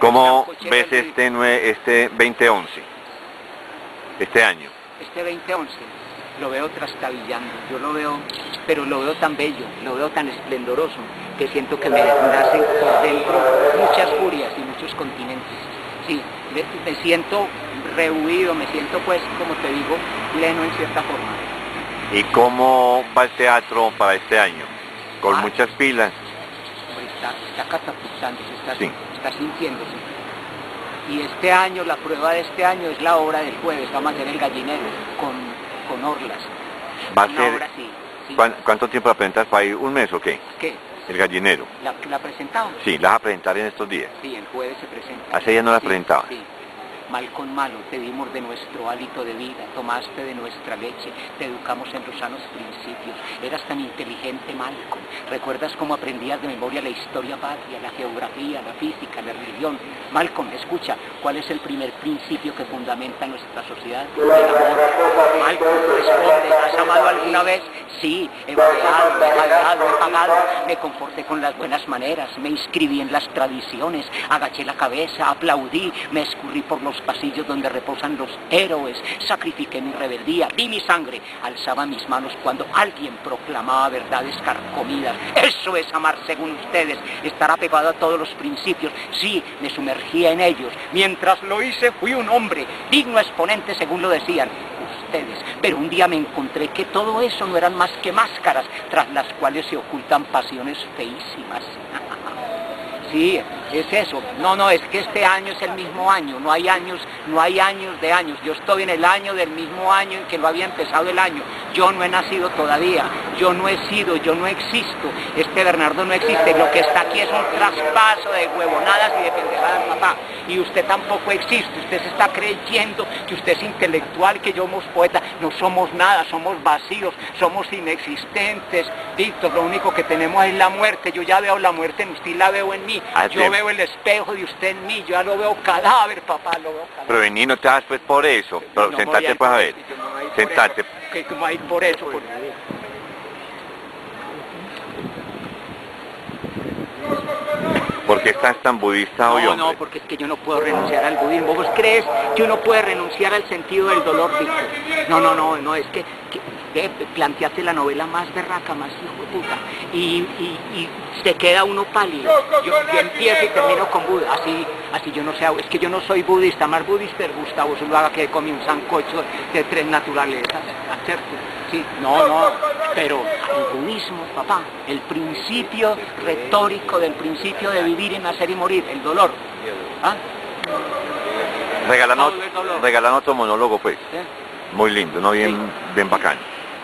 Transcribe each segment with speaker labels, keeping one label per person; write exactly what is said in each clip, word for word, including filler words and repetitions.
Speaker 1: ¿Cómo ves este, este veinte once? Este año.
Speaker 2: Este veinte once lo veo trastabillando, yo lo veo, pero lo veo tan bello, lo veo tan esplendoroso, que siento que me nacen por dentro muchas furias y muchos continentes. Sí, me, me siento rehuido, me siento pues, como te digo, pleno en cierta forma.
Speaker 1: ¿Y cómo va el teatro para este año? ¿Con ah, muchas pilas?
Speaker 2: Está, está catapultándose, está,
Speaker 1: sí.
Speaker 2: está sintiéndose. Y este año, la prueba de este año es la obra del jueves, vamos a hacer El Gallinero, con, con Orlas.
Speaker 1: ¿Va a
Speaker 2: Una
Speaker 1: ser?
Speaker 2: Obra, sí, sí.
Speaker 1: ¿Cuánto tiempo la presentas para ir? ¿Un mes o qué?
Speaker 2: ¿Qué?
Speaker 1: El Gallinero.
Speaker 2: ¿La, la presentamos?
Speaker 1: Sí, la vas a presentar en estos días.
Speaker 2: Sí, el jueves se presenta.
Speaker 1: ¿Hace ya no la
Speaker 2: sí,
Speaker 1: presentabas?
Speaker 2: Sí. Mal con malo, te dimos de nuestro hálito de vida, tomaste de nuestra leche, te educamos en los sanos principios. Eras tan inteligente, Malcolm. ¿Recuerdas cómo aprendías de memoria la historia patria, la geografía, la física, la religión? Malcolm, escucha, ¿cuál es el primer principio que fundamenta nuestra sociedad? El amor. Malcolm, responde, ¿has amado alguna vez? Sí, he boleado, he pagado, he pagado. Me conforté con las buenas maneras, me inscribí en las tradiciones, agaché la cabeza, aplaudí, me escurrí por los pasillos donde reposan los héroes, sacrifiqué mi rebeldía, di mi sangre, alzaba mis manos cuando alguien proclamaba verdades carcomidas. Eso es amar según ustedes, estar apegado a todos los principios. Sí, me sumergía en ellos. Mientras lo hice fui un hombre, digno exponente según lo decían ustedes. Pero un día me encontré que todo eso no eran más que máscaras tras las cuales se ocultan pasiones feísimas. Sí, es eso. No, no, es que este año es el mismo año. No hay años, no hay años de años. Yo estoy en el año del mismo año en que lo había empezado el año. Yo no he nacido todavía. Yo no he sido, yo no existo. Este Bernardo no existe. Lo que está aquí es un traspaso de huevonadas y de pendejadas, papá. Y usted tampoco existe. Usted se está creyendo que usted es intelectual, que yo somos poeta. No somos nada, somos vacíos, somos inexistentes. Víctor, lo único que tenemos es la muerte. Yo ya veo la muerte en usted y la veo en mí. Yo veo el espejo de usted en mí, yo ya lo veo cadáver, papá, lo veo cadáver.
Speaker 1: Pero vení, no te hagas pues por eso, pero
Speaker 2: no
Speaker 1: sentate pues a ver,
Speaker 2: no
Speaker 1: sentate.
Speaker 2: ¿Qué va a ir por eso? Por...
Speaker 1: ¿Por qué estás tan budista hoy,
Speaker 2: No,
Speaker 1: hombre?
Speaker 2: no, porque es que yo no puedo renunciar al budismo. ¿Vos crees que uno puede renunciar al sentido del dolor, Víctor? No, no, no, no, es que... que... planteaste la novela más berraca, más hijo de puta, y, y, y se queda uno pálido. Yo, yo empiezo y termino con Buda, así, así yo no sé, es que yo no soy budista, más budista es Gustavo Zuluaga, que come un sancocho de tres naturalezas, ¿cierto? Sí, no, no, pero el budismo, papá, el principio retórico del principio de vivir y nacer y morir, el dolor. ¿Ah?
Speaker 1: Regalan, regalan otro monólogo, pues.
Speaker 2: ¿Eh?
Speaker 1: Muy lindo, ¿no? Bien,
Speaker 2: sí.
Speaker 1: bien bacán.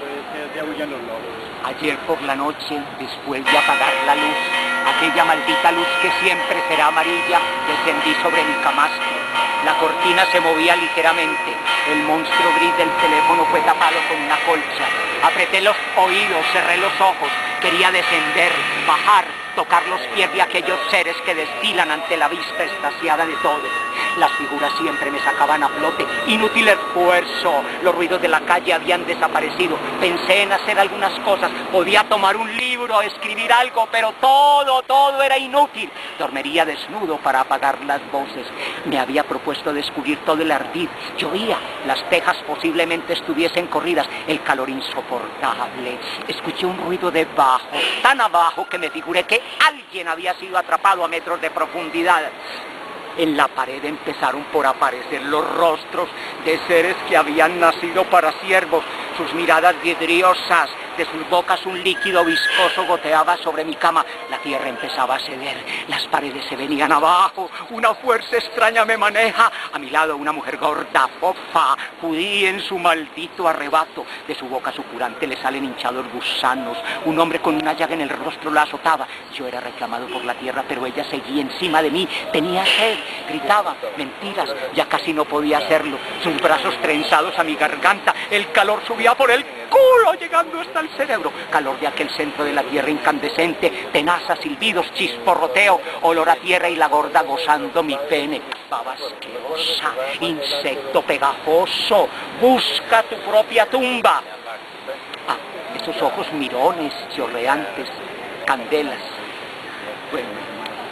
Speaker 2: Ayer por la noche, después de apagar la luz, aquella maldita luz que siempre será amarilla, descendí sobre mi camastro. La cortina se movía ligeramente. El monstruo gris del teléfono fue tapado con una colcha. Apreté los oídos, cerré los ojos. Quería descender, bajar, tocar los pies de aquellos seres que destilan ante la vista extasiada de todos. Las figuras siempre me sacaban a flote. Inútil esfuerzo. Los ruidos de la calle habían desaparecido. Pensé en hacer algunas cosas. Podía tomar un libro, escribir algo, pero todo, todo era inútil. Dormiría desnudo para apagar las voces. Me había propuesto descubrir todo el ardid. Llovía. Las tejas posiblemente estuviesen corridas. El calor insoportable. Escuché un ruido de bajo, tan abajo que me figuré que alguien había sido atrapado a metros de profundidad. En la pared empezaron por aparecer los rostros de seres que habían nacido para siervos, sus miradas vidriosas, de sus bocas un líquido viscoso goteaba sobre mi cama. La tierra empezaba a ceder, las paredes se venían abajo, una fuerza extraña me maneja. A mi lado una mujer gorda, fofa, judía en su maldito arrebato. De su boca supurante le salen hinchados gusanos. Un hombre con una llaga en el rostro la azotaba. Yo era reclamado por la tierra, pero ella seguía encima de mí. Tenía sed, gritaba, mentiras, ya casi no podía hacerlo. Sus brazos trenzados a mi garganta, el calor subía por el culo llegando hasta el cerebro. Calor de aquel centro de la tierra incandescente, tenazas, silbidos, chisporroteo, olor a tierra y la gorda gozando mi pene. Baba asquerosa, insecto pegajoso, busca tu propia tumba. Ah, esos ojos mirones, chorreantes, candelas. Bueno,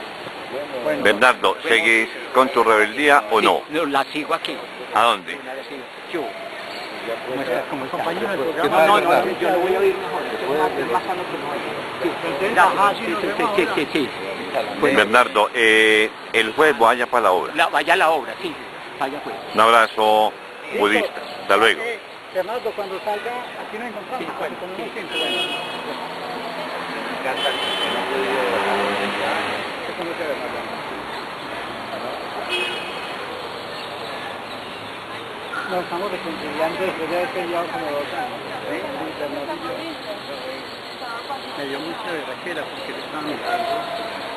Speaker 2: Bueno,
Speaker 1: Bernardo,
Speaker 2: bueno,
Speaker 1: ¿seguís con tu rebeldía o
Speaker 2: sí,
Speaker 1: no?
Speaker 2: no, la sigo aquí.
Speaker 1: ¿A dónde?
Speaker 2: Yo. ¿Cómo está? ¿Cómo está?
Speaker 3: Compañero del
Speaker 2: No,
Speaker 3: programa.
Speaker 2: no, no, no, yo lo voy a oír mejor. Es más sano que no oiga. Sí,
Speaker 3: Ajá,
Speaker 2: sí,
Speaker 3: sí, nos
Speaker 2: sí,
Speaker 3: vemos
Speaker 2: sí,
Speaker 3: ahora.
Speaker 2: sí, sí.
Speaker 1: Bernardo, eh, el jueves vaya para la obra.
Speaker 2: La, vaya a la obra, sí. Vaya pues.
Speaker 1: Un abrazo budista. Hasta luego.
Speaker 3: Eh, Bernardo, cuando salga, aquí nos encontramos.
Speaker 2: Sí, bueno,
Speaker 3: con
Speaker 2: sí,
Speaker 3: un tiempo.
Speaker 2: bueno.
Speaker 3: ¿Qué conoce Bernardo? Nos estamos reconciliando después de haber peleado como dos años. ¿Sí? Bernardo y yo. Me dio mucha berraquera porque él estaba mirando